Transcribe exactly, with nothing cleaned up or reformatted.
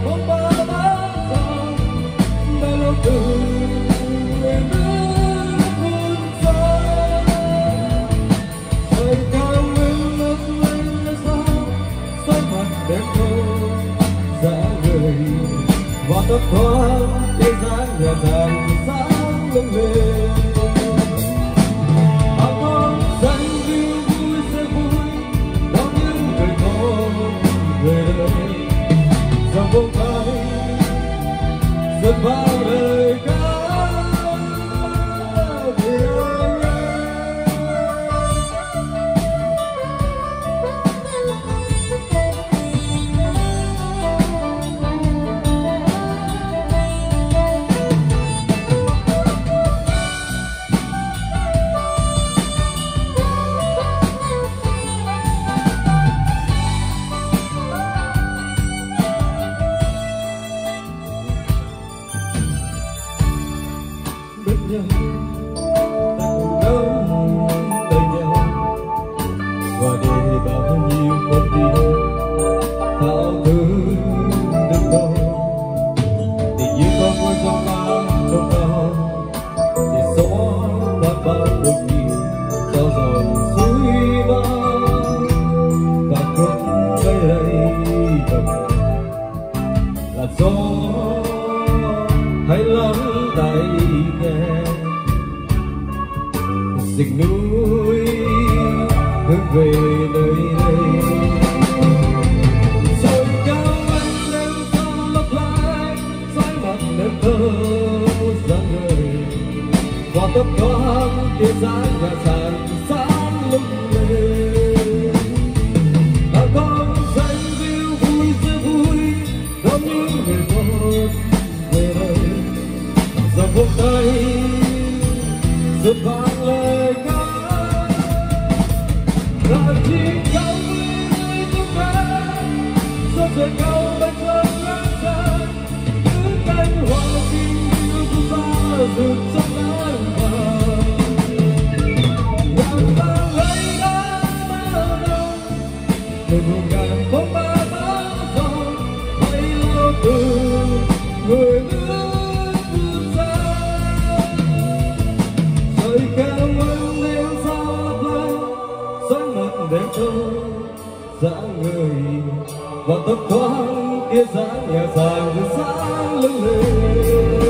bóng ba bám dòng bao lâu từ người nước hôn gió trời cao nguyên nước lên gió xoay mặt đêm thâu dã người và tóc thoáng cái dáng nhà dài sáng lung lên. Vô tay giật vào đời ca về nhau ta cùng nhau đời nhau và để bao nhiêu con tim thao thức đừng đâu tình như con môi trong ta trong ta để xóa tan bao buồn nhiều cho dòng suối vang và cuốn bay đầy đầm là gió hay lắng tay nghe dịch núi hướng về nơi đây trời cao anh đêm sao lấp lái xoay mặt đêm thơ dáng người và tóc thoáng kia dáng nhà sàn sáng lung lên bà con xanh viu vui giữa vui đón những người con về đây giờ vỗ tay giật vang lời ca là chim cao với tung ca gió trời cao bên chân lá xa những cánh hoa xinh yêu phút xa rực trong nắng vàng ngàn vàng lấy đá mơ đâu từ vùng ngàn bóng ba bám dòng bay lâu từ người nước vươn xa trời cao nguyên đêm sao lấp lánh xoay mặt đêm thâu dáng người và tóc thoáng kia dáng nhà dài sáng lưng lên.